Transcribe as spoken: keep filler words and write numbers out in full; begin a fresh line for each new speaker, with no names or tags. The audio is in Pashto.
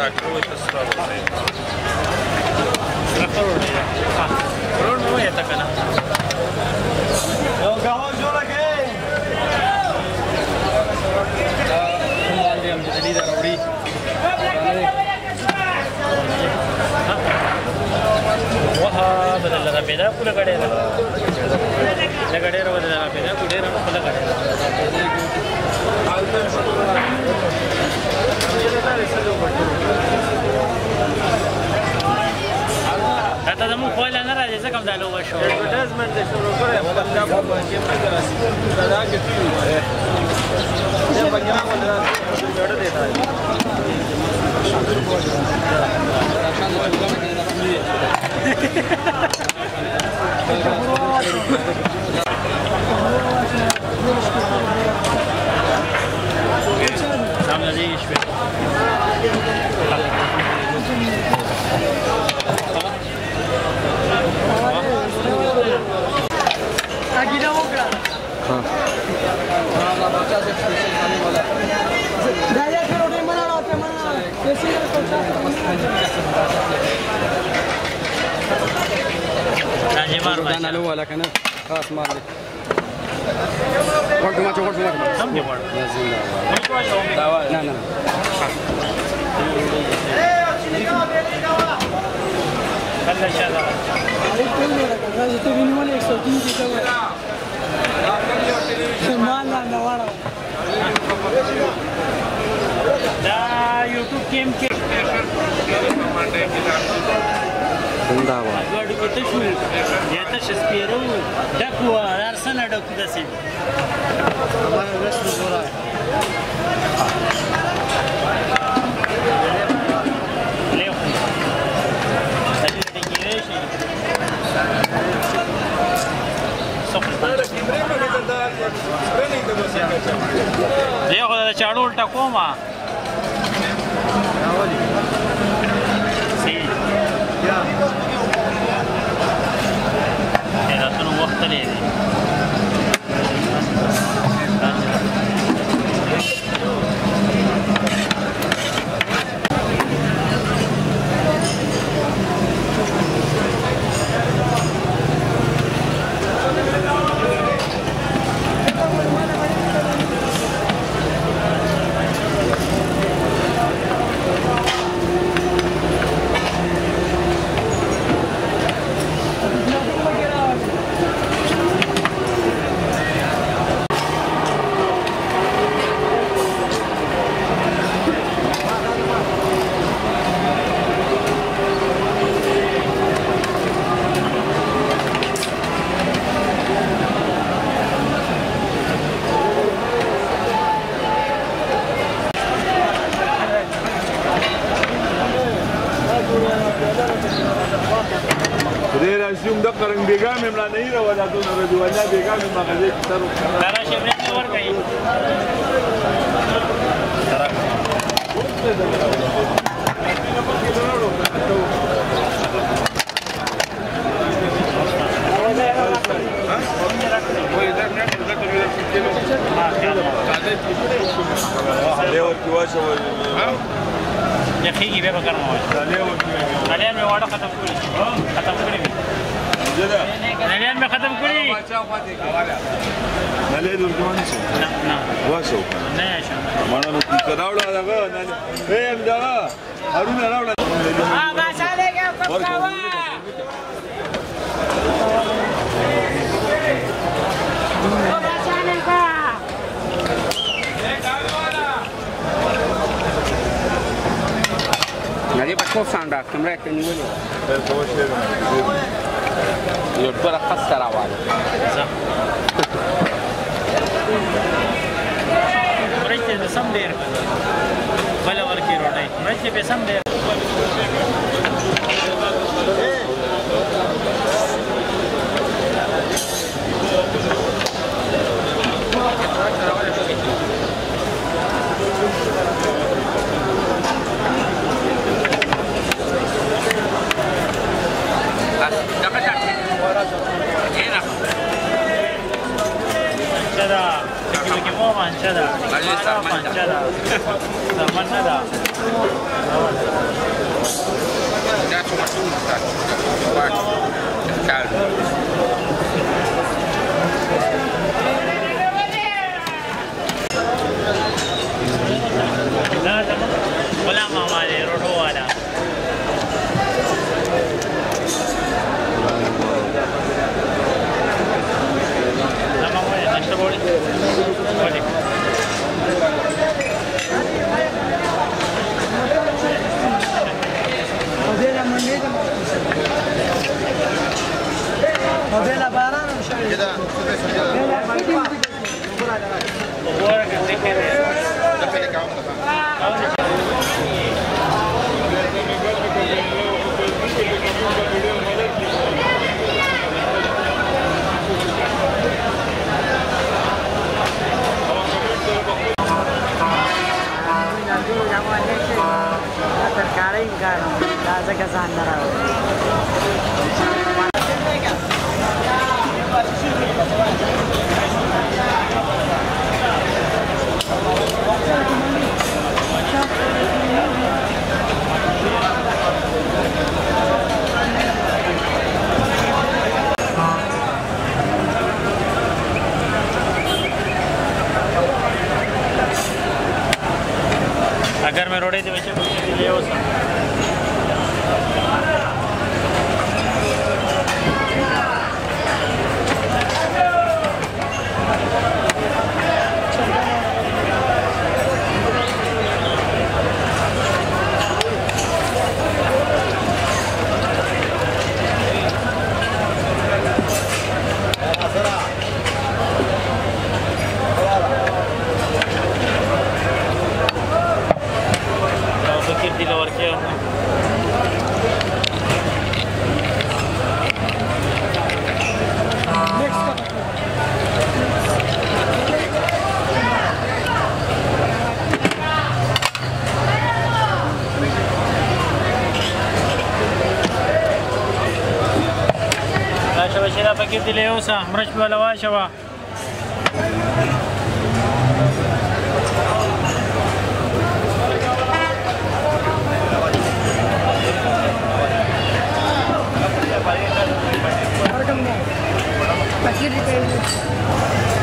ډاکټر وایي تاسو راوځئ
سره کروڑ دی ها کروڑ نو یې تا کنه یو گاو جوړه کې دا باندې هم دې دا وړي واه بدل لگا پیدا کوله غړې لگا ډېر بدل لگا پیدا کوله ډېر په لگا ډېر اته زمو خپل نه راځي څه کوم دالو وشو اډورټایزمنټ دې شروع کړې پنجاب باندې موږ راځي دا کې ټي وي دا پنجاب ولا جوړ دیتا ہے سامنے دی شوي اگینا وکړه ها دا بچا سے اسپیشل کھانے والا دا یا پھر روٹی بنا رہا تھا میں کیسے راځي مار ما نه لو ولا کنه خاص مار دي ورته ما چوکټ ما سم دی ور نه نه الله شاء ته وینول एक सौ तीन کی څه سامان نه واره دا یوټیوب کیم کې څنګه و ګاډي کې ته شو یا ته شسپیرو ډکو ارسنه ډکو دسي هغه رسمي ګورا دیو خو دا چاړو الټا کومه سی یا دا څنګه وخت لري
Karang begal memang naik rawa jatuh nara jualnya begal memang kerja kita rusak.
Darah siapa yang keluar kayu? Darah. Lewat kiwa siapa? Ya kiki berapa karang awal? Lewat kiwa. Kalian mewada kata kuli, kata kuli. Kalian me ختم کړی
نه له دور ځوان شي
نه نه
واسو
نه شو
مانه نو کډاوړه دغه نه هم دا هرونه راوړه
ها ماشاله کې کوم کاوه او ماشاله کا
Nadie pasó sandra, que me que nivel. Yo tú eras pasar a vale.
Mereka besam der. Bala warki rodai. Mereka besam der. Manchada, manchada, manchada, manchada, manchada.
Ya cuma cinta. Wah, caldo.
Wala mamali, rodo wala. Nama mo yan, nasa boli. Boli.
Modela barang
كده
Buwara ka, take care.
دخل لك عمرك
terkadang kan ada kesana
अगर मैं रोड़े थे वैसे ये हो सकता दिलवर के شبا شلا فكيف دي ليوسا مرش بلا واشوا
Pakir di